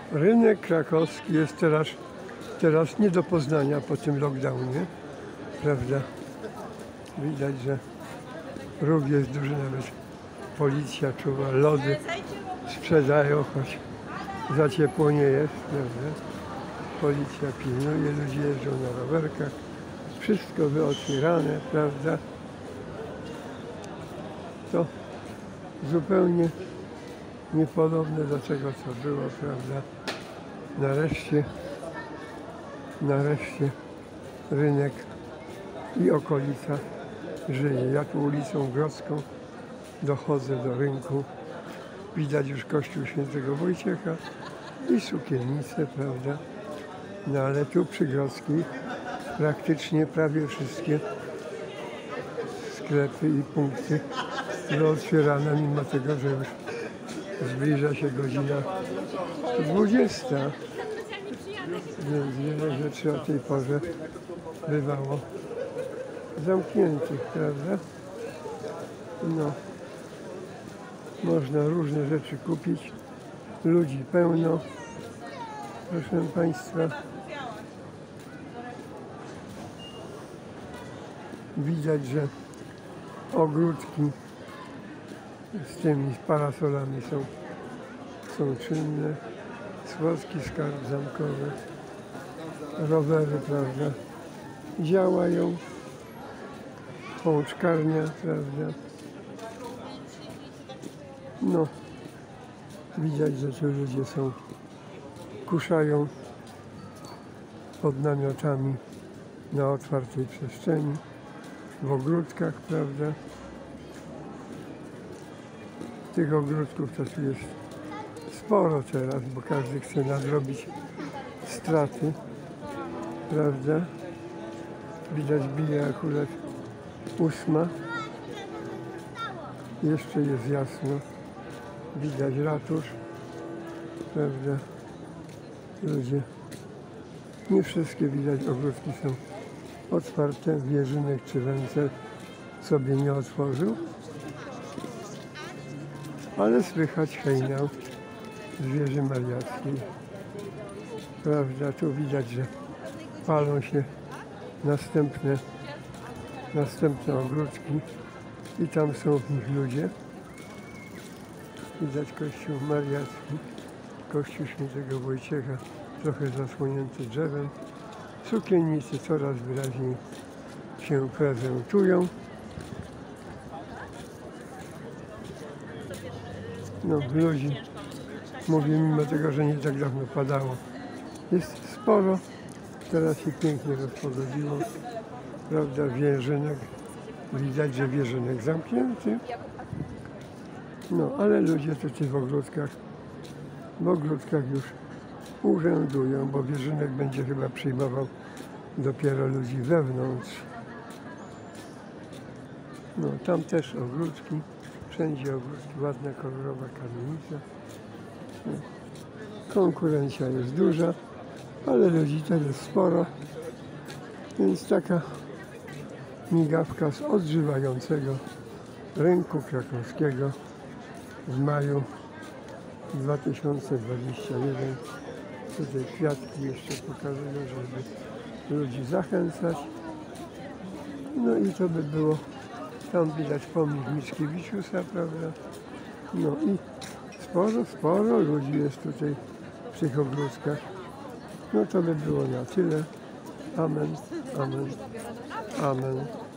Rynek krakowski jest teraz nie do poznania po tym lockdownie, prawda? Widać, że ruch jest duży, nawet policja czuwa, lody sprzedają, choć za ciepło nie jest, prawda? Policja pilnuje, ludzie jeżdżą na rowerkach, wszystko wyotwierane, prawda? To zupełnie niepodobne do tego, co było, prawda? Nareszcie rynek i okolica żyje. Ja tu ulicą Grodzką dochodzę do rynku. Widać już kościół Świętego Wojciecha i sukiennice, prawda? No ale tu przy Grodzkiej praktycznie prawie wszystkie sklepy i punkty były otwierane, mimo tego, że już zbliża się godzina 20. Więc wiele rzeczy o tej porze bywało zamkniętych, prawda? No, można różne rzeczy kupić, ludzi pełno, proszę Państwa. Widać, że ogródki z tymi parasolami są czynne, Słowski Skarb Zamkowy, rowery, prawda, działają, pączkarnia, prawda. No, widać, że tu ludzie kuszają pod namiotami na otwartej przestrzeni, w ogródkach, prawda. Tych ogródków to tu jest sporo teraz, bo każdy chce nadrobić straty, prawda. Widać, bije akurat 8. Jeszcze jest jasno. Widać ratusz, prawda. Ludzie, nie wszystkie widać ogródki są otwarte. Wierzynek czy Wencel sobie nie otworzył, ale słychać hejnał z wieży mariackiej, prawda. Tu widać, że palą się następne ogródki i tam są w nich ludzie. Widać kościół mariacki, kościół Świętego Wojciecha, trochę zasłonięty drzewem. Sukiennice coraz wyraźniej się prezentują. No, ludzi, mówię, mimo tego, że nie tak dawno padało, jest sporo. Teraz się pięknie rozpogodziło, prawda, wierzynek. Widać, że wierzynek zamknięty. No, ale ludzie tutaj w ogródkach już urzędują, bo wierzynek będzie chyba przyjmował dopiero ludzi wewnątrz. No, tam też ogródki, wszędzie ogródki, ładna, kolorowa kamienica. No, konkurencja jest duża, ale ludzi też jest sporo, więc taka migawka z odżywającego rynku krakowskiego w maju 2021. Tutaj kwiatki jeszcze pokazują, żeby ludzi zachęcać. No i to by było, tam widać pomnik Mickiewiczusa, prawda? No i sporo ludzi jest tutaj w tych ogródkach. No to by było na tyle. Amen, amen, amen.